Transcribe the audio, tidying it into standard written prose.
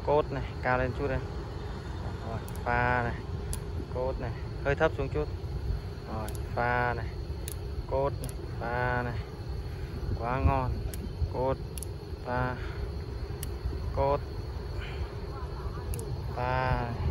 cốt này, cao lên chút đây. Rồi, pha này, cốt này, hơi thấp xuống chút. Rồi, pha này, cốt này, pha này, quá ngon. Cốt, pha, cốt, pha.